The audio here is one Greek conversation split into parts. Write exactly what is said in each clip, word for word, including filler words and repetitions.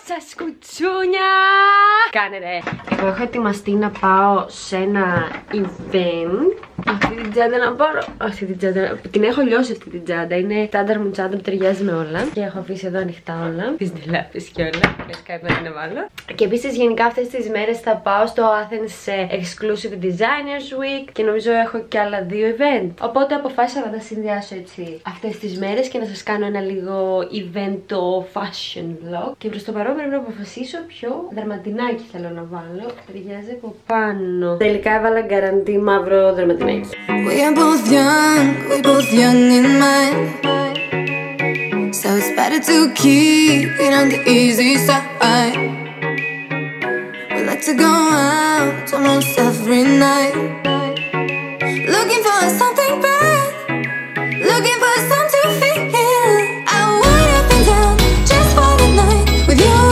σας κουτσούνια! Κάνε ρε! Εγώ έχω ετοιμαστεί να πάω σε ένα event. Αυτή την τσάντα να πάρω. Αυτή την τσάντα. Την έχω λιώσει αυτή την τσάντα. Είναι στάνταρ μου τσάντα που ταιριάζουν όλα. Και έχω αφήσει εδώ ανοιχτά όλα. Τις ντελάπες και όλα. Λες κάτι να την βάλω. Και επίσης γενικά αυτές τις μέρες θα πάω στο Athens σε Exclusive Designers Week. Και νομίζω έχω και άλλα δύο event. Οπότε αποφάσισα να τα συνδυάσω έτσι αυτές τις μέρες και να σας κάνω ένα λίγο event το fashion vlog. Και προς το παρόν πρέπει να αποφασίσω ποιο δερματινάκι θέλω να βάλω. Ταιριάζει από πάνω. Τελικά έβαλα γκαραντί μαύρο δερματινάκι. We are both young, we both young in mind. So it's better to keep it on the easy side. We like to go out almost every night. Looking for something bad, looking for something to feel. I would have been down just for the night with you.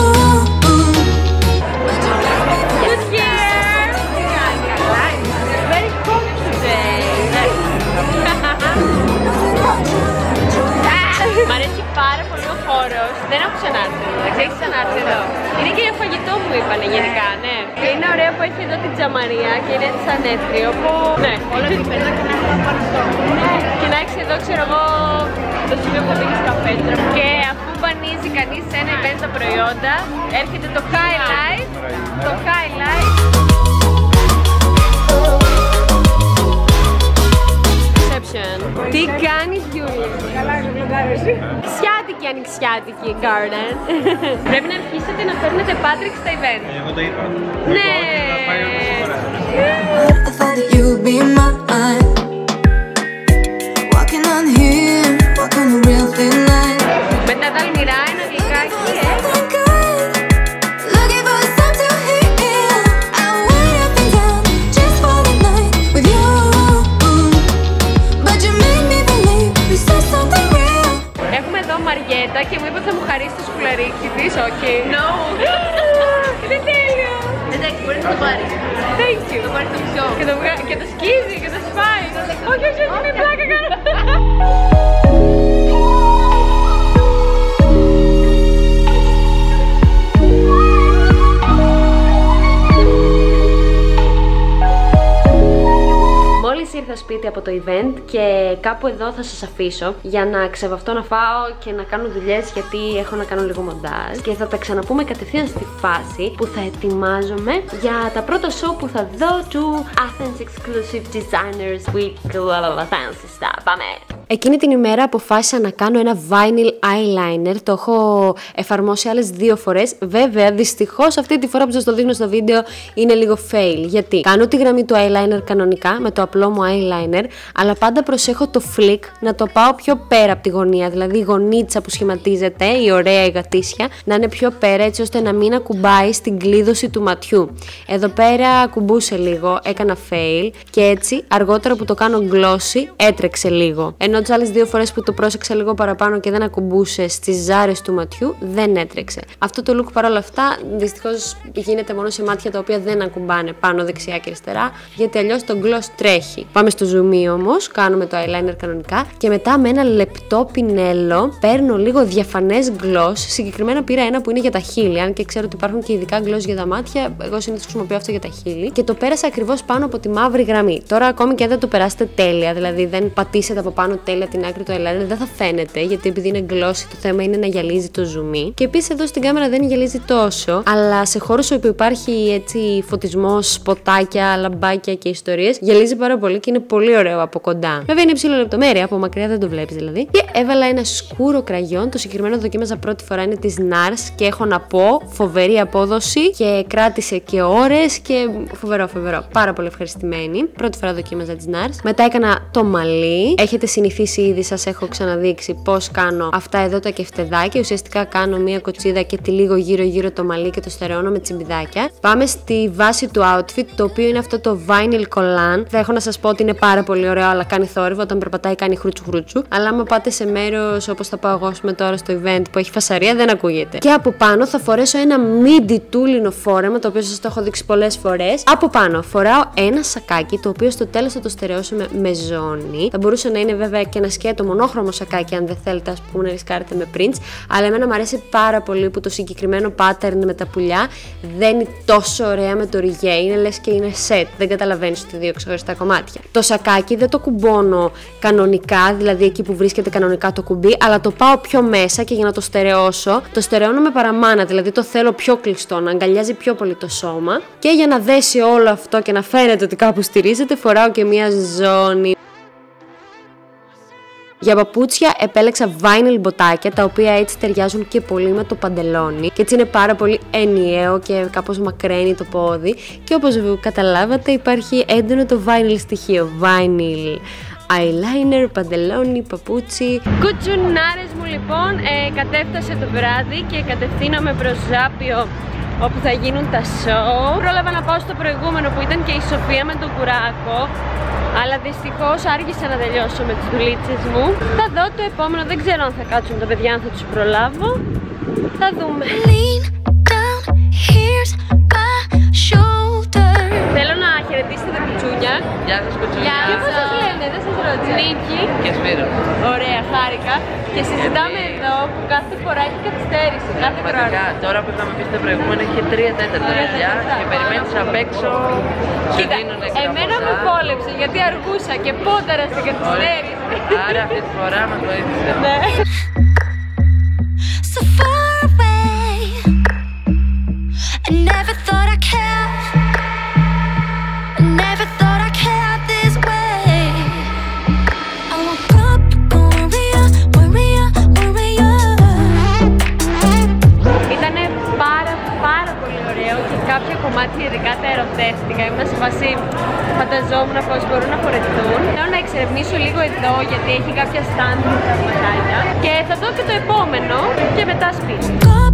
Μ' αρέσει πάρα πολύ ο χώρος. Δεν έχω ξανάρθει. Δεν ξέρεις ξανάρθει εδώ. Είναι και για φαγητό μου είπανε γενικά, ναι. Και είναι ωραίο που έχει εδώ την τζαμαρία και είναι έτσι σαν έτριο. Που ναι, όλα την πέτρα και να έχει ένα παριστό. Ναι, και να έχεις εδώ, ξέρω εγώ, το σημείο που δίνεις καφέτρα. Και αφού μπανίζει κανείς σε ένα event τα προϊόντα, έρχεται το highlight. Το highlight. Τι κάνεις Γιούλη? Καλά, είσαι βλογγάρες. Ξιάτικη ανοιξιάτικη garden. Πρέπει να αρχίσετε να φέρνετε Patrick στα event. Εγώ το είπα. Ναι. I thought that you'd be mine. Walking on here, walking the real thin line. Μετά τα αλμυρά ένα γλυκάκι, ε. Μαριέτα και μου είπε ότι θα μου χαρίσει το σουκλαρίκι της, όχι. No! Είναι τέλειο! Εντάξει, μπορείς να το πάρεις. Thank you! Το πάρεις το μισό. Και το, βγα... και το σκίζει και το σπάει. Όχι, όχι, όχι, είναι πλάκα κάνω. Ήρθα σπίτι από το event και κάπου εδώ θα σας αφήσω για να ξεβαφτώ να φάω και να κάνω δουλειές, γιατί έχω να κάνω λίγο μοντάζ και θα τα ξαναπούμε κατευθείαν στη φάση που θα ετοιμάζομαι για τα πρώτα show που θα δω του Athens Exclusive Designers Week. Fancy stuff. Πάμε! Εκείνη την ημέρα αποφάσισα να κάνω ένα vinyl eyeliner. Το έχω εφαρμόσει άλλες δύο φορές. Βέβαια, δυστυχώς αυτή τη φορά που σας το δείχνω στο βίντεο είναι λίγο fail. Γιατί κάνω τη γραμμή του eyeliner κανονικά με το απλό μου eyeliner, αλλά πάντα προσέχω το flick να το πάω πιο πέρα από τη γωνία. Δηλαδή η γωνίτσα που σχηματίζεται, η ωραία η γατήσια, να είναι πιο πέρα έτσι ώστε να μην ακουμπάει στην κλείδωση του ματιού. Εδώ πέρα ακουμπούσε λίγο, έκανα fail και έτσι αργότερα που το κάνω glossy έτρεξε λίγο. Ενώ τις άλλες δύο φορές που το πρόσεξα λίγο παραπάνω και δεν ακουμπούσε στις ζάρες του ματιού, δεν έτρεξε. Αυτό το look παρόλα αυτά δυστυχώς γίνεται μόνο σε μάτια τα οποία δεν ακουμπάνε πάνω δεξιά και αριστερά, γιατί αλλιώς το gloss τρέχει. Πάμε στο zoom όμως, κάνουμε το eyeliner κανονικά και μετά με ένα λεπτό πινέλο παίρνω λίγο διαφανές gloss. Συγκεκριμένα πήρα ένα που είναι για τα χείλη, αν και ξέρω ότι υπάρχουν και ειδικά gloss για τα μάτια. Εγώ συνήθως χρησιμοποιώ αυτό για τα χείλη και το πέρασα ακριβώς πάνω από τη μαύρη γραμμή. Τώρα, ακόμη και αν δεν το περάσετε τέλεια, δηλαδή δεν πατήσετε από πάνω τέλεια την άκρη του eyeliner, δεν θα φαίνεται, γιατί επειδή είναι glossy το θέμα είναι να γυαλίζει το zoom. Και επίσης εδώ στην κάμερα δεν γυαλίζει τόσο, αλλά σε χώρους όπου υπάρχει έτσι φωτισμός, σποτάκια, λαμπάκια και ιστορίες, γυαλίζει πάρα πολύ και είναι πολύ ωραίο από κοντά. Βέβαια είναι υψηλό λεπτομέρεια, από μακριά δεν το βλέπεις δηλαδή. Και έβαλα ένα σκούρο κραγιόν, το συγκεκριμένο δοκίμαζα πρώτη φορά, είναι της ναρς και έχω να πω φοβερή απόδοση και κράτησε και ώρες και φοβερό, φοβερό. Πάρα πολύ ευχαριστημένη. Πρώτη φορά δοκίμαζα της ναρς. Μετά έκανα το μαλλί. Έχετε συνηθίσει ήδη, σας έχω ξαναδείξει πώς κάνω αυτά εδώ τα κεφτεδάκια. Ουσιαστικά κάνω μία κοτσίδα και τη λίγο γύρω-γύρω το μαλλί και το στερεώνω με τσιμπιδάκια. Πάμε στη βάση του outfit, το οποίο είναι αυτό το vinyl collant. Θα έχω να σας πω ότι είναι πάρα πολύ ωραίο, αλλά κάνει θόρυβο. Όταν περπατάει κάνει χρούτσου χρούτσου. Αλλά άμα πάτε σε μέρος όπως θα πάω εγώ με τώρα στο event που έχει φασαρία, δεν ακούγεται. Και από πάνω θα φορέσω ένα μίντι τούλινο φόρεμα, το οποίο σας το έχω δείξει πολλές φορές. Από πάνω φοράω ένα σακάκι, το οποίο στο τέλος θα το στερεώσω με, με ζώνη. Θα μπορούσε να είναι βέβαια και ένα σκέτο μονόχρωμο σακάκι, αν δεν θέλετε, ας πούμε, να ρισκάρετε με prints. Αλλά εμένα μου αρέσει πάρα πολύ που το συγκεκριμένο pattern με τα πουλιά δεν είναι τόσο ωραία με το ριγέ. Είναι λες και είναι set. Δεν καταλαβαίνεις ότι δύο ξεχωριστά κομμάτια. Το σακάκι δεν το κουμπώνω κανονικά, δηλαδή εκεί που βρίσκεται κανονικά το κουμπί, αλλά το πάω πιο μέσα και για να το στερεώσω, το στερεώνω με παραμάνα, δηλαδή το θέλω πιο κλειστό, να αγκαλιάζει πιο πολύ το σώμα. Και για να δέσει όλο αυτό και να φαίνεται ότι κάπου στηρίζεται, φοράω και μία ζώνη. Για παπούτσια επέλεξα vinyl μποτάκια, τα οποία έτσι ταιριάζουν και πολύ με το παντελόνι και έτσι είναι πάρα πολύ ενιαίο και κάπως μακραίνει το πόδι και όπως καταλάβατε υπάρχει έντονο το vinyl στοιχείο. Vinyl eyeliner, παντελόνι, παπούτσι. Κουτσουνάρες μου λοιπόν, ε, κατέφτασε το βράδυ και κατευθύνομαι προς Ζάπιο όπου θα γίνουν τα show. Πρόλαβα να πάω στο προηγούμενο που ήταν και η Σοφία με τον Κουράκο, αλλά δυστυχώς άργησα να τελειώσω με τις δουλίτσες μου. Θα δω το επόμενο, δεν ξέρω αν θα κάτσουν τα παιδιά, αν θα τους προλάβω. Θα δούμε. Θέλω να χαιρετήσετε τα κουτσούνια. Γεια σας κουτσούνια. Και πώς σας λένε, δεν σας ρώτησα. Νίκη και Σπύρο. Ωραία, χάρηκα. Και συζητάμε εδώ που κάθε φορά έχει καθυστέρηση. Κάθε Πραγματικά, τώρα που είχαμε πει στο προηγούμενο είχε τρία τέταρτα παιδιά και περιμένεις απ' έξω. Σου δίνουν εκδοχή. Εμένα με κόλεψε γιατί αργούσα και πόνταρα στην καθυστέρηση. Άρα αυτή τη φορά μας βοήθησε. Ναι. So far away, I never thought I cared. I never thought I cared this way. I woke up, warrior, warrior, warrior. Ήτανε πάρα πάρα πολύ ωραίο και κάποια κομμάτια ειδικά τα ερωτεύτηκα. Ήμουν σε φάση, φανταζόμουν πως μπορούν να φορεθούν. Θέλω να εξερευνήσω λίγο εδώ γιατί έχει κάποια stand με πραγματάκια. Και θα δω και το επόμενο και μετά σπίτι.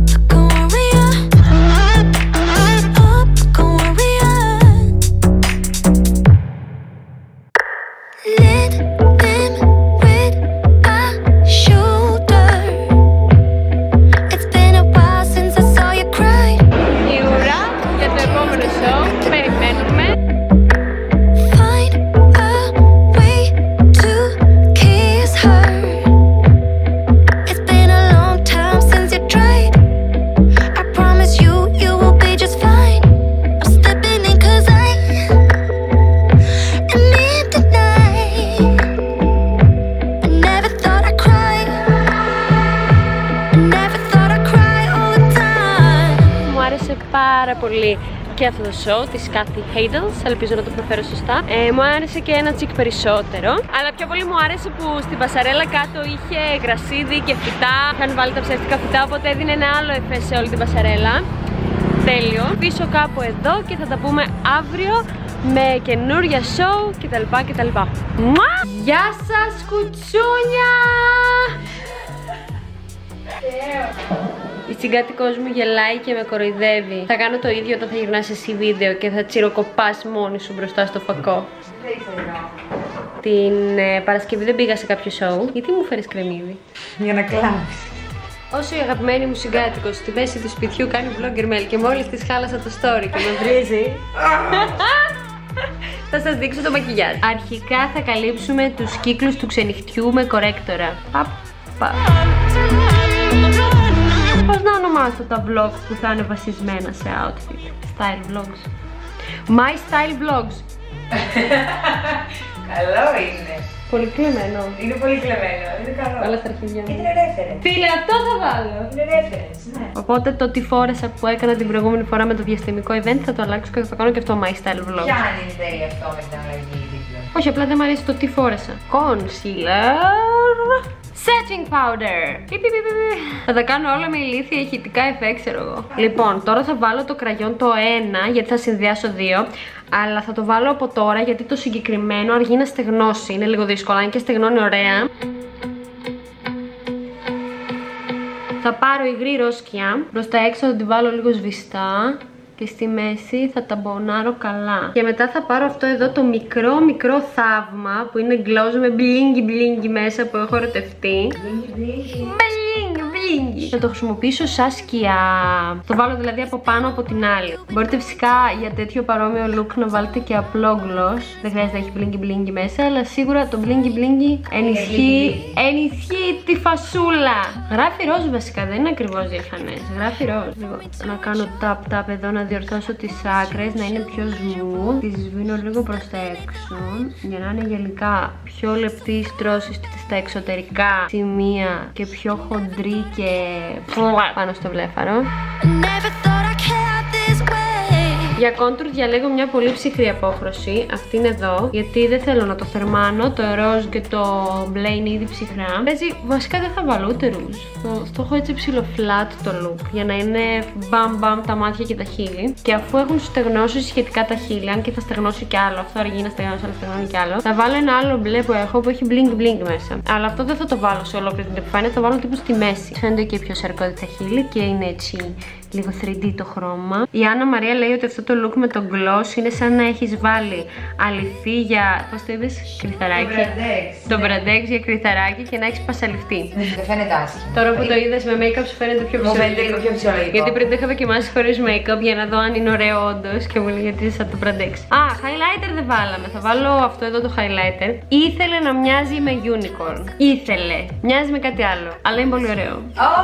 Πάρα πολύ και αυτό το show της Kathy Hadels, ελπίζω να το προφέρω σωστά. Ε, μου άρεσε και ένα τσικ περισσότερο, αλλά πιο πολύ μου άρεσε που στην πασαρέλα κάτω είχε γρασίδι και φυτά. Είχαν βάλει τα ψεύτικα φυτά, οπότε έδινε ένα άλλο εφέ σε όλη την πασαρέλα. Τέλειο. Πίσω κάπου εδώ και θα τα πούμε αύριο με καινούρια show κτλ. κτλ. Γεια σας κουτσούνια! Η συγκάτοικός μου γελάει και με κοροϊδεύει. Θα κάνω το ίδιο όταν θα γυρνάς εσύ βίντεο και θα τσιροκοπάς μόνη σου μπροστά στο φακό. Την ε, Παρασκευή δεν πήγα σε κάποιο show. Γιατί μου φέρεις κρεμμύδι? Για να κλάψεις. Όσο η αγαπημένη μου συγκάτοικος στη μέση του σπιτιού κάνει vlogger mail και μόλις της χάλασα το story και με βρίζει, θα σας δείξω το μακιγιάζ. Αρχικά θα καλύψουμε τους κύκλους του ξενυχτιού με κορέκτορα. Παπ, παπ. Πώς να ονομάσω τα vlogs που θα είναι βασισμένα σε outfit? Style vlogs. My style vlogs. Καλό είναι. Πολύ κλεμμένο. Είναι πολύ κλεμμένο, είναι καλό. Όλα στα αρχίδια μου. Είναι reference. Φίλε, αυτό θα βάλω. Είναι reference, ναι. Οπότε το τι φόρεσα που έκανα την προηγούμενη φορά με το διαστημικό event θα το αλλάξω και θα το κάνω και αυτό my style vlog. Ποια είναι η ιδέα αυτό με την αλλαγή δίπλα? Όχι, απλά δεν μου αρέσει το τι φόρεσα. Concealer. Setting powder. Πι, πι, πι, πι. Θα τα κάνω όλα με ηλίθια ηχητικά εφέ, ξέρω εγώ. Λοιπόν, τώρα θα βάλω το κραγιόν το ένα, γιατί θα συνδυάσω δύο. Αλλά θα το βάλω από τώρα, γιατί το συγκεκριμένο αργεί να στεγνώσει. Είναι λίγο δύσκολο, αν και στεγνώνει ωραία. Θα πάρω υγρή ροσκιά. Προς τα έξω θα την βάλω λίγο σβηστά. Και στη μέση θα τα μπονάρω καλά. Και μετά θα πάρω αυτό εδώ το μικρό μικρό θαύμα που είναι γκλόζ με μπλίνγκι μπλίνγκι μέσα που έχω ερωτευτεί. Μπλίνγκι μπλίνγκι. μπλίνγκι. Θα το χρησιμοποιήσω σαν σκιά. Το βάλω δηλαδή από πάνω από την άλλη. Μπορείτε φυσικά για τέτοιο παρόμοιο look να βάλετε και απλό gloss. Δεν χρειάζεται να έχει μπλίνγκι μπλίνγκι μέσα, αλλά σίγουρα το μπλίνγκι μπλίνγκι ενισχύει, ενισχύει τη φασούλα. Γράφει ροζ βασικά, δεν είναι ακριβώς διαφανές. Γράφει ροζ. Λίγο να κάνω tap tap εδώ, να διορθώσω τις άκρες, να είναι πιο smooth. Τις σβήνω λίγο προς τα έξω για να είναι γενικά πιο λεπτή η στρώση στα εξωτερικά σημεία και πιο χοντρή και πάνω στο βλέφαρο. Για contour διαλέγω μια πολύ ψυχρή απόχρωση, αυτήν εδώ, γιατί δεν θέλω να το θερμάνω, το ροζ και το μπλε είναι ήδη ψυχρά. Έτσι, βασικά δεν θα βάλω ούτε ρούζ. Το, το έχω έτσι ψηλό flat το look, για να είναι μπαμ μπαμ τα μάτια και τα χείλη. Και αφού έχουν στεγνώσει σχετικά τα χείλη, αν και θα στεγνώσει κι άλλο, αυτό αργεί να στεγνώσει, αλλά στεγνώνει κι άλλο, θα βάλω ένα άλλο μπλε που έχω που έχει blink blink μέσα. Αλλά αυτό δεν θα το βάλω σε ολόκληρη την επιφάνεια, θα το βάλω τύπου στη μέση. Φαίνεται και πιο σαρκώδη τα χείλη και είναι έτσι λίγο θρι ντι το χρώμα. Η Άννα Μαρία λέει ότι αυτό το look με το gloss είναι σαν να έχεις βάλει αληθή για, πώς το είπες, κρυθαράκι. Το μπραντέξ για κρυθαράκι και να έχεις πασαλιφτεί. Δεν φαίνεται άσχημα. Τώρα που το είδες με make-up σου φαίνεται πιο ψηλό. Γιατί πριν το είχα δοκιμάσει χωρίς make-up για να δω αν είναι ωραίο όντως και μου λέει γιατί είναι σαν το μπραντέξ. Α, highlighter δεν βάλαμε. Θα βάλω αυτό εδώ το highlighter. Ήθελε να μοιάζει με unicorn. Ήθελε. Μοιάζει με κάτι άλλο. Αλλά είναι πολύ ωραίο.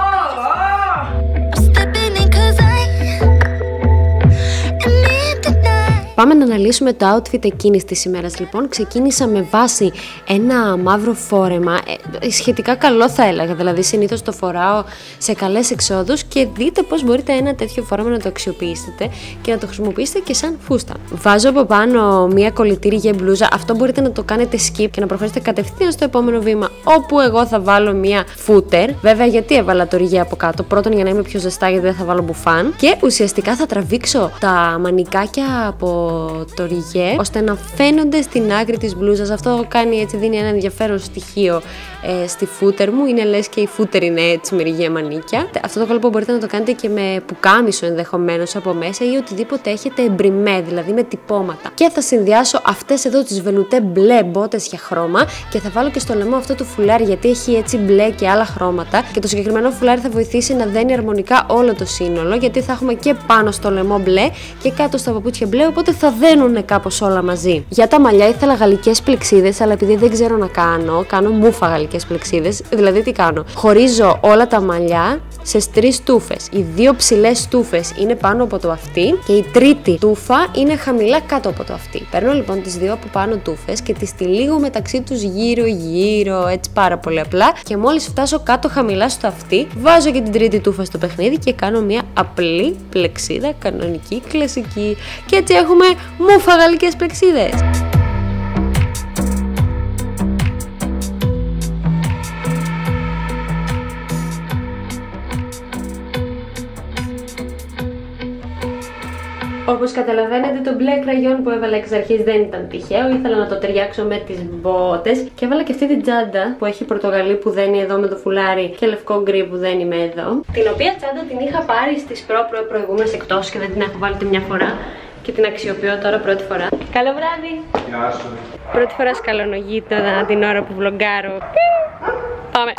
Πάμε να αναλύσουμε το outfit εκείνης της ημέρας. Λοιπόν, ξεκίνησα με βάση ένα μαύρο φόρεμα, ε, σχετικά καλό θα έλεγα, δηλαδή συνήθως το φοράω σε καλές εξόδους και δείτε πώς μπορείτε ένα τέτοιο φόρεμα να το αξιοποιήσετε και να το χρησιμοποιήσετε και σαν φούστα. Βάζω από πάνω μια κολλητήρη για μπλούζα, αυτό μπορείτε να το κάνετε skip και να προχωρήσετε κατευθείαν στο επόμενο βήμα, όπου εγώ θα βάλω μια footer. Βέβαια, γιατί έβαλα το ριγέ από κάτω, πρώτον για να είμαι πιο ζεστά, γιατί δεν θα βάλω μπουφάν, και ουσιαστικά θα τραβήξω τα μανικάκια από το ριγέ ώστε να φαίνονται στην άκρη της μπλούζας. Αυτό κάνει έτσι, δίνει ένα ενδιαφέρον στοιχείο ε, στη φούτερ μου. Είναι λες και η φούτερ είναι έτσι με ριγέ μανίκια. Αυτό το κόλπο μπορείτε να το κάνετε και με πουκάμισο ενδεχομένως από μέσα ή οτιδήποτε έχετε εμπριμέ, δηλαδή με τυπώματα. Και θα συνδυάσω αυτές εδώ τις βελουτέ μπλε μπότες για χρώμα και θα βάλω και στο λαιμό αυτό το φουλάρι, γιατί έχει έτσι μπλε και άλλα χρώματα. Και το συγκεκριμένο φουλάρι θα βοηθήσει να δένει αρμονικά όλο το σύνολο, γιατί θα έχουμε και πάνω στο λαιμό μπλε και κάτω στα παπούτσια μπλε, οπότε θα δένουνε κάπως όλα μαζί. Για τα μαλλιά ήθελα γαλλικές πλεξίδες, αλλά επειδή δεν ξέρω να κάνω, κάνω μούφα γαλλικές πλεξίδες. Δηλαδή τι κάνω? Χωρίζω όλα τα μαλλιά σε τρεις στούφες. Οι δύο ψηλές στούφες είναι πάνω από το αυτί και η τρίτη τούφα είναι χαμηλά κάτω από το αυτί. Παίρνω λοιπόν τις δύο από πάνω τούφες και τις τυλίγω μεταξύ τους γύρω γύρω, έτσι πάρα πολύ απλά, και μόλις φτάσω κάτω χαμηλά στο αυτί, βάζω και την τρίτη τούφα στο παιχνίδι και κάνω μια απλή πλεξίδα, κανονική, κλασική. Και έτσι έχουμε μούφα γαλλικές πλεξίδες. Όπως καταλαβαίνετε, το μπλε κραγιόν που έβαλα εξ αρχής δεν ήταν τυχαίο. Ήθελα να το ταιριάξω με τις μπότες και έβαλα και αυτή την τσάντα που έχει πορτογαλί που δένει εδώ με το φουλάρι και λευκό γκρι που δένει με εδώ. Την οποία τσάντα την είχα πάρει στις προ προ προηγούμενες εκτός και δεν την έχω βάλει τη μια φορά και την αξιοποιώ τώρα πρώτη φορά. Καλό βράδυ! Γεια σου! Πρώτη φορά σκαλονογεί την ώρα που βλογκάρω. Πάμε!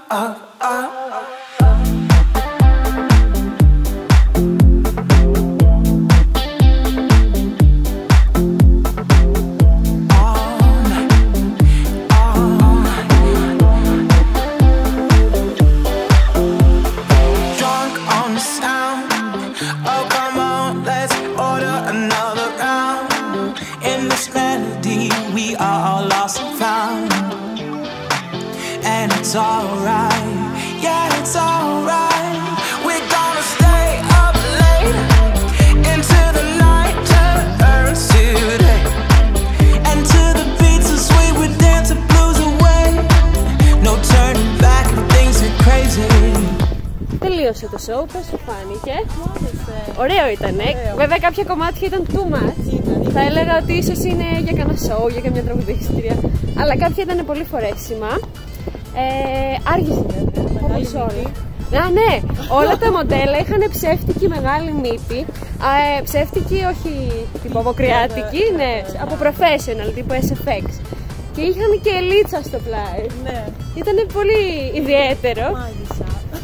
It's alright, yeah, it's alright. We're gonna stay up late into the night, turns today. And to the beats so sweet, we dance the blues away. No turning back, things are crazy. Τελείωσε το show, πώς σου φάνηκε? Ωραίο ήτανε. Βέβαια κάποια κομμάτια ήταν too much. Θα έλεγα ότι ίσως είναι για κανένα show, για καμιά τραγουδίστρια. Αλλά κάποια ήταν πολύ φορέσιμα. Ε, άργησε βέβαια, όπως όλα. Α, ναι, όλα τα μοντέλα είχαν ψεύτικη μεγάλη μύτη. Α, ε, ψεύτικη, όχι τύπου αποκριάτικη, ναι, από professional, τύπου ες εφ εξ. Και είχαν και ελίτσα στο πλάι. Ναι. Ήταν πολύ ιδιαίτερο. Μάλιστα.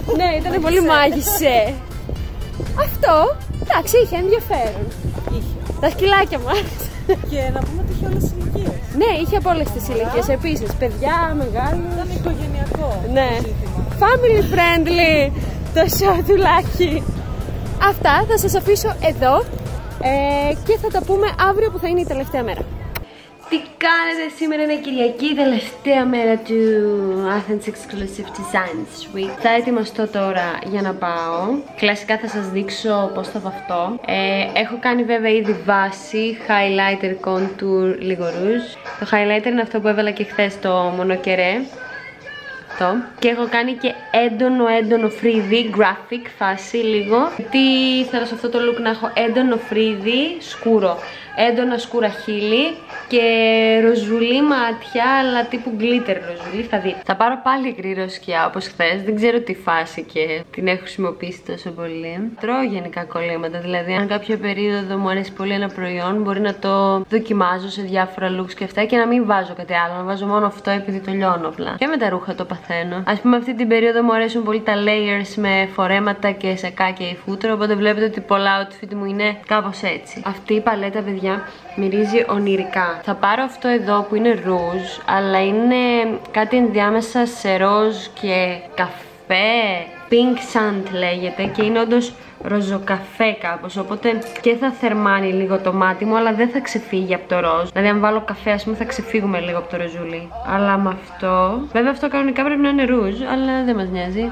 Ναι, ήταν πολύ μάγισσε. Αυτό, εντάξει, είχε ενδιαφέρον. Είχε. Τα σκυλάκια μας. Και να πούμε ότι είχε όλες τις ηλικίες. Ναι, είχε από όλες τις ηλικίες επίσης. Παιδιά, μεγάλοι. Ήταν οικογενειακό. Ναι. Το ζήτημα. Family friendly το σορτουλάκι. Αυτά θα σας αφήσω εδώ ε, και θα τα πούμε αύριο που θα είναι η τελευταία μέρα. Τι κάνετε, σήμερα είναι Κυριακή, τελευταία μέρα του Athens Exclusive Designs Week. Θα ετοιμαστώ τώρα για να πάω. Κλασικά θα σας δείξω πώς θα βαφτώ. Ε, έχω κάνει βέβαια ήδη βάση, highlighter, contour, λίγο rouge. Το highlighter είναι αυτό που έβαλα και χθες στο μονοκερέ. Αυτό. Και έχω κάνει και έντονο έντονο φρύδι, graphic φάση λίγο. Τι θέλω σε αυτό το look να έχω έντονο φρύδι, σκούρο. Έντονα σκούρα χείλη και ροζουλή μάτια, αλλά τύπου glitter ροζουλή, θα δείτε. Θα πάρω πάλι γκρι σκιά όπως χθες, δεν ξέρω τι φάση και την έχω χρησιμοποιήσει τόσο πολύ. Τρώω γενικά κολλήματα, δηλαδή αν κάποια περίοδο μου αρέσει πολύ ένα προϊόν, μπορεί να το δοκιμάζω σε διάφορα looks και αυτά και να μην βάζω κάτι άλλο, να βάζω μόνο αυτό επειδή το λιώνω απλά. Και με τα ρούχα το παθαίνω. Ας πούμε αυτή την περίοδο μου αρέσουν πολύ τα layers με φορέματα και σακάκια ή φούτρο, οπότε βλέπετε ότι πολλά outfit μου είναι κάπως έτσι. Αυτή η παλέτα, παιδιά, μυρίζει ονειρικά. Θα πάρω αυτό εδώ που είναι ρούζ, αλλά είναι κάτι ενδιάμεσα σε ροζ και καφέ. Pink sand λέγεται και είναι όντως ροζοκαφέ κάπως, οπότε και θα θερμάνει λίγο το μάτι μου, αλλά δεν θα ξεφύγει από το ροζ. Δηλαδή αν βάλω καφέ, ας πούμε, θα ξεφύγουμε λίγο από το ροζούλι. Αλλά με αυτό, βέβαια αυτό κανονικά πρέπει να είναι ρούζ, αλλά δεν μας νοιάζει.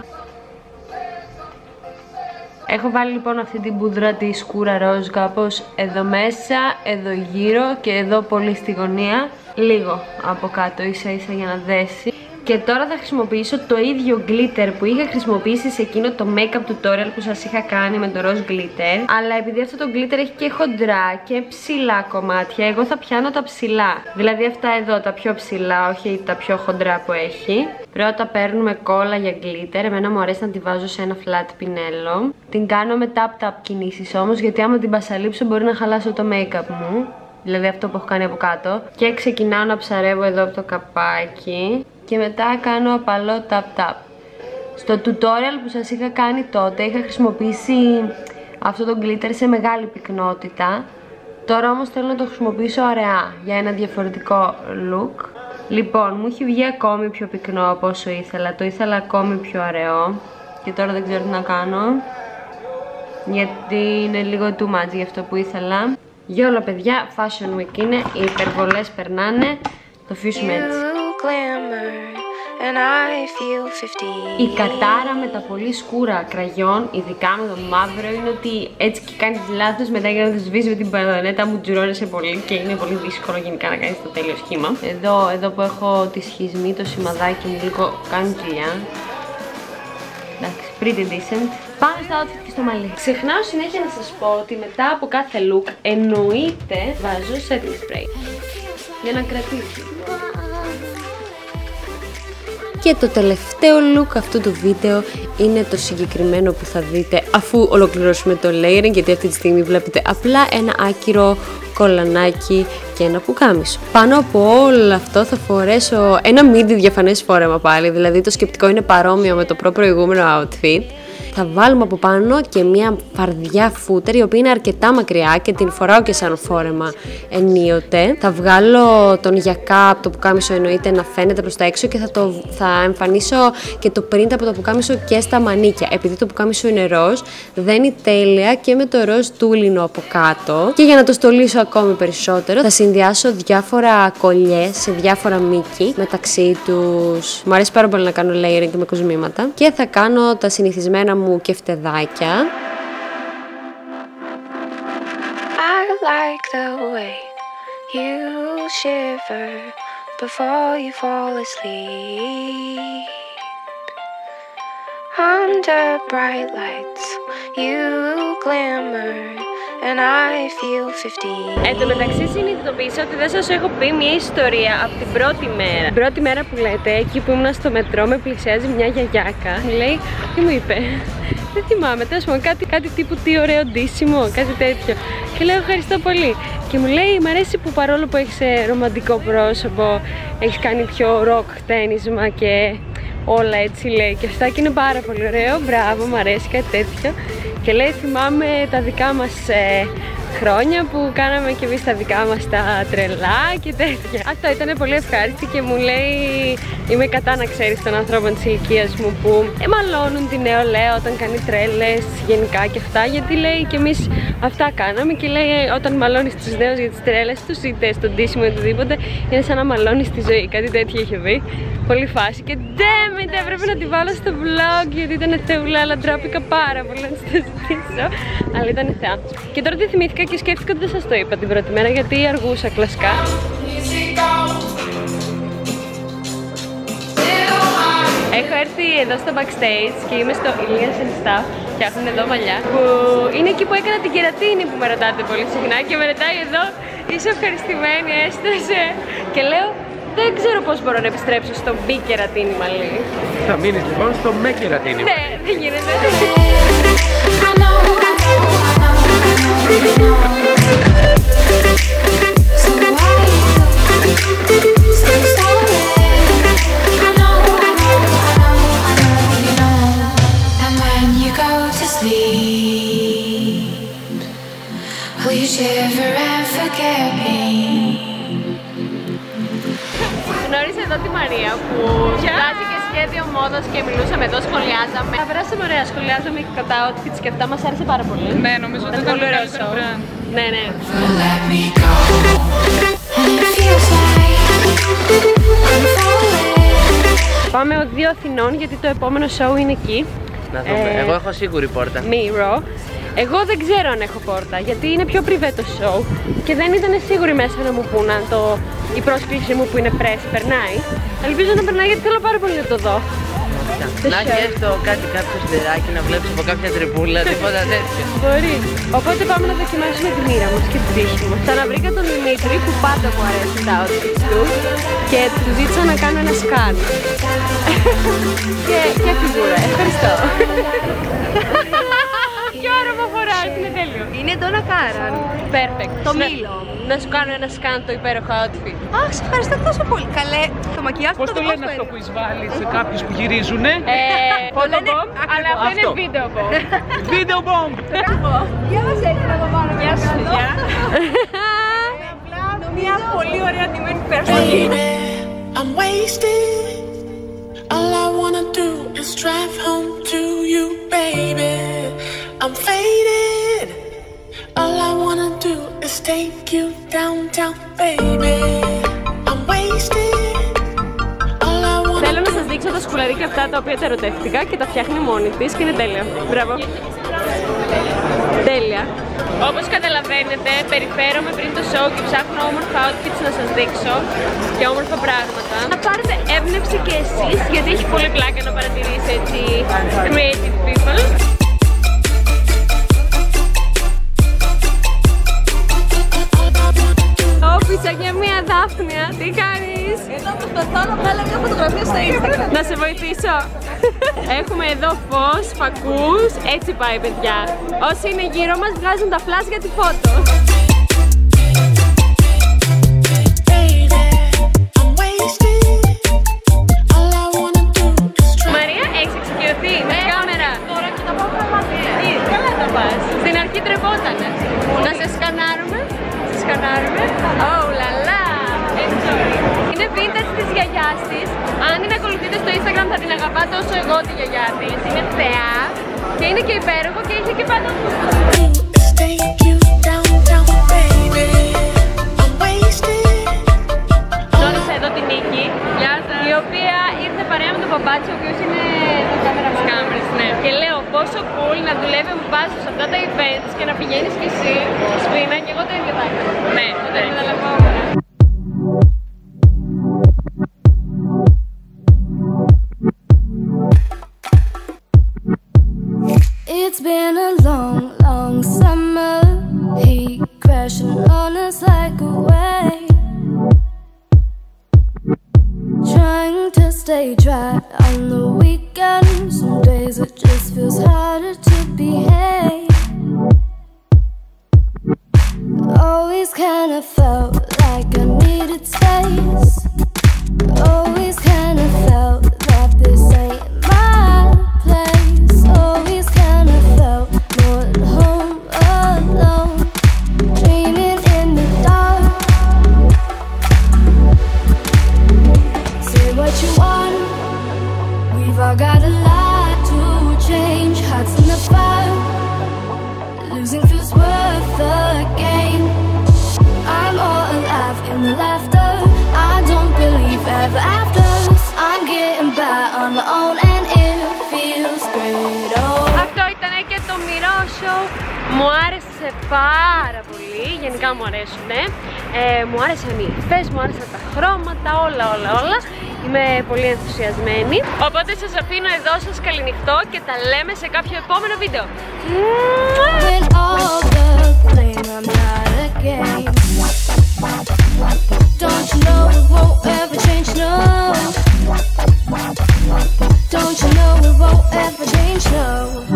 Έχω βάλει λοιπόν αυτή την πούδρα τη σκούρα ροζ κάπως εδώ μέσα, εδώ γύρω και εδώ πολύ στη γωνία. Λίγο από κάτω ίσα ίσα για να δέσει. Και τώρα θα χρησιμοποιήσω το ίδιο glitter που είχα χρησιμοποιήσει σε εκείνο το make-up tutorial που σας είχα κάνει με το rose glitter. Αλλά επειδή αυτό το glitter έχει και χοντρά και ψηλά κομμάτια, εγώ θα πιάνω τα ψηλά. Δηλαδή αυτά εδώ τα πιο ψηλά, όχι τα πιο χοντρά που έχει. Πρώτα παίρνουμε κόλλα για glitter, εμένα μου αρέσει να τη βάζω σε ένα flat πινέλο. Την κάνω με tap-tap κινήσεις όμως, γιατί άμα την πασαλείψω μπορεί να χαλάσω το make-up μου. Δηλαδή αυτό που έχω κάνει από κάτω. Και ξεκινάω να ψαρεύω εδώ από το καπάκι. Και μετά κάνω απαλό tap-tap. Στο tutorial που σας είχα κάνει τότε είχα χρησιμοποιήσει αυτό το glitter σε μεγάλη πυκνότητα. Τώρα όμως θέλω να το χρησιμοποιήσω αραιά για ένα διαφορετικό look. Λοιπόν, μου έχει βγει ακόμη πιο πυκνό από όσο ήθελα. Το ήθελα ακόμη πιο αραιό. Και τώρα δεν ξέρω τι να κάνω, γιατί είναι λίγο too much για αυτό που ήθελα. Για όλα παιδιά, Fashion Week είναι, οι υπερβολές περνάνε. Το αφήσουμε έτσι. Η κατάρα με τα πολύ σκούρα κραγιόν, ειδικά με το μαύρο, είναι ότι έτσι και κάνεις λάθος, μετά για να το σβήσεις με την παλονέτα μου τζουρώνεσαι πολύ και είναι πολύ δύσκολο γενικά να κάνεις το τέλειο σχήμα. Εδώ, εδώ που έχω τη σχισμή, το σημαδάκι μου λίγο κάνει δουλειά. Εντάξει, pretty decent. Πάμε στο outfit και στο μαλλί. Ξεχνάω συνέχεια να σας πω ότι μετά από κάθε look εννοείται βάζω setting spray για να κρατήσει. Και το τελευταίο look αυτού του βίντεο είναι το συγκεκριμένο που θα δείτε αφού ολοκληρώσουμε το layering, γιατί αυτή τη στιγμή βλέπετε απλά ένα άκυρο κολανάκι και ένα πουκάμισο. Πάνω από όλο αυτό θα φορέσω ένα μίντι διαφανές φόρεμα πάλι, δηλαδή το σκεπτικό είναι παρόμοιο με το προ προηγούμενο outfit. Θα βάλουμε από πάνω και μια φαρδιά φούτερ, η οποία είναι αρκετά μακριά και την φοράω και σαν φόρεμα ενίοτε. Θα βγάλω τον γιακά από το πουκάμισο, εννοείται, να φαίνεται προς τα έξω και θα, το, θα εμφανίσω και το print από το πουκάμισο και στα μανίκια. Επειδή το πουκάμισο είναι ροζ, δένει τέλεια και με το ροζ τούλινο από κάτω. Και για να το στολίσω ακόμη περισσότερο, θα συνδυάσω διάφορα κολλιές σε διάφορα μήκη μεταξύ τους. Μου αρέσει πάρα πολύ να κάνω layering με κοσμήματα. Και θα κάνω τα συνηθισμένα μου και φτεδάκια. I like the way you shiver before you fall asleep. Under bright lights you glimmer and I feel fifteen. Εν τω μεταξύ συνειδητοποίησα ότι δεν σας έχω πει μια ιστορία από την πρώτη μέρα. Την πρώτη μέρα που λέτε, εκεί που ήμουν στο μετρό, με πλησιάζει μια γιαγιάκα. Μου λέει, τι μου είπε, δεν θυμάμαι, τέλος πάντων, κάτι, κάτι τύπου τι ωραίο ντύσιμο, κάτι τέτοιο. Και λέω ευχαριστώ πολύ. Και μου λέει, μ' αρέσει που παρόλο που έχεις ρομαντικό πρόσωπο, έχεις κάνει πιο ροκ χτένισμα και όλα έτσι λέει και αυτά και είναι πάρα πολύ ωραίο. Μπράβο, μου αρέσει κάτι τέτοιο. Και λέει θυμάμαι τα δικά μας ε, χρόνια που κάναμε και εμείς τα δικά μας τα τρελά και τέτοια. Αυτό ήταν πολύ ευχάριστη και μου λέει είμαι κατά να ξέρεις των ανθρώπων της ηλικίας μου που μαλώνουν τη νεολαία όταν κάνει τρέλες γενικά και αυτά, γιατί λέει και εμείς αυτά κάναμε και λέει όταν μαλώνεις τους νέους για τις τρέλες τους είτε στον ντύσιμο ή οτιδήποτε είναι σαν να μαλώνεις τη ζωή, κάτι τέτοιο είχε πει. Πολύ φάση και damn it, έπρεπε να τη βάλω στο vlog γιατί ήταν θεούλα, αλλά ντράπηκα πάρα πολύ να της το ζητήσω, αλλά ήταν θεά. Και τώρα τη θυμήθηκα και σκέφτηκα ότι δεν σας το είπα την πρώτη μέρα γιατί αργούσα κλασικά. Έχω έρθει εδώ στο backstage και είμαι στο Ilias and Stuff, φτιάχνουν εδώ μαλλιά, που είναι εκεί που έκανα την κερατίνη που με ρωτάτε πολύ συχνά και με ρωτάει εδώ είσαι ευχαριστημένη, έστρωσε και λέω δεν ξέρω πώς μπορώ να επιστρέψω στο μη κερατίνη μαλλί. Θα μείνεις λοιπόν στο με κερατίνη. Ναι, δεν γίνεται. Γνώρισα εδώ τη Μαρία που κοιτάζει και σχέδιο μόδας και μιλούσαμε εδώ, σχολιάζαμε. Θα περάσαμε ωραία, σχολιάζαμε και κατά outfits και αυτά μας άρεσε πάρα πολύ. Ναι, νομίζω ότι ήταν πολύ ωραίο show. Ναι, ναι. Πάμε οδείο Αθηνών γιατί το επόμενο show είναι εκεί. Να δούμε, ε, εγώ έχω σίγουρη πόρτα. Miro. Εγώ δεν ξέρω αν έχω πόρτα γιατί είναι πιο privé το show και δεν ήταν σίγουροι μέσα να μου πούν αν το, η πρόσκληση μου που είναι press περνάει. Ελπίζω να περνάει γιατί θέλω πάρα πολύ να το δω. Να έχει έστω κάτι, κάποιο σιδεράκι να βλέπεις από κάποια τρυπούλα, τίποτα τέτοιο. Μπορεί. Οπότε πάμε να δοκιμάσουμε τη μοίρα μας και την τύχη μας. Ξαναβρήκα τον Δημήτρη που πάντα μου αρέσει τα outfits του και του ζήτησα να κάνω ένα σκάν. και, και φιγούρα. Ευχαριστώ. Ποιο όρομα φοράς, είναι τέλειο. Είναι Donna Karan. Perfect. Το Να- μήλο. Να σου κάνω ένα σκάν το υπέροχο outfit. Αχ, σε ευχαριστώ τόσο πολύ. Καλέ, το μακιγιάζ Πώς το το δικό λένε σου αυτό είναι. που εισβάλλει σε κάποιους που γυρίζουνε? Ε, photobomb, αλλά αυτό είναι Αυτό. video bomb. Video bomb! Γεια μας, έτσι να το πάρω. Γεια σου, παιδιά. Μια πολύ ωραία ντυμένη πέρσι. Baby, I'm wasted. All I wanna do is drive home to you, baby. I'm faded. All I wanna do is take you downtown, baby. I'm wasted. All I wanna Θέλω να σας δείξω τα σκουλαρίκια αυτά τα οποία τα ερωτεύτηκα και τα φτιάχνει μόνη της και είναι τέλεια. Μπράβο. Τέλεια. Όπως καταλαβαίνετε, περιφέρομαι πριν το show και ψάχνω όμορφα outfits να σας δείξω και όμορφα πράγματα. Να πάρετε έμπνευση και εσείς, γιατί έχει πολύ πλάκα να παρατηρήσει έτσι creative people. Όπισα για μία Δάφνια, τι κάνεις? Εδώ προσπαθώ να βγάλω μια φωτογραφία στο Instagram. Να σε βοηθήσω. Έχουμε εδώ φως, φακούς, έτσι πάει παιδιά. Όσοι είναι γύρω μας βγάζουν τα flash για τη φώτο. baby, I'm wasted. All I wanna do is drive. Μαρία, έχεις εξοικειωθεί με την κάμερα? Τώρα και τα πάω πραγματικά. Καλά τα πας. Στην αρχή τρεπότανε. Να σε σκανάρουμε. Σε σκανάρουμε. Oh la la. Enjoy. Είναι vintage της γιαγιάς της. Αν την ακολουθείτε στο Instagram θα την αγαπάτε όσο εγώ τη γιαγιά της. Είναι θεά και είναι και υπέροχο και είχε και πάντα Is take you downtown, baby. I'm wasted. Γνώρισα εδώ την Νίκη, η οποία ήρθε παρέα με τον Παπάτσι, ο οποίος είναι το κάμεραμαν. Κάμερες, ναι. Και λέω πόσο cool να δουλεύει με μπάσο σε αυτά τα events και να πηγαίνεις κι εσύ σπίνα και εγώ το ίδιο θα έκανα. Ναι, δεν καταλαβαίνω. It's been a long, long summer. Heat crashing on us like a wave. Trying to stay dry on the weekend. Some days it just feels harder to behave. Always kinda felt like I needed space. Always kinda felt that this ain't show. Μου άρεσε πάρα πολύ, γενικά μου αρέσουν. Ε, μου άρεσαν οι υφές, μου άρεσαν τα χρώματα, όλα όλα όλα. Είμαι πολύ ενθουσιασμένη. Οπότε σας αφήνω εδώ, σας καληνυχτώ και τα λέμε σε κάποιο επόμενο βίντεο. Don't you know it won't ever change, no. Don't you know it won't ever change, no.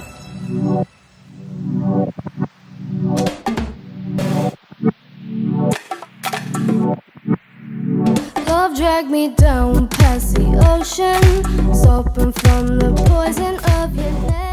Love dragged me down past the ocean, sopping from the poison of your name.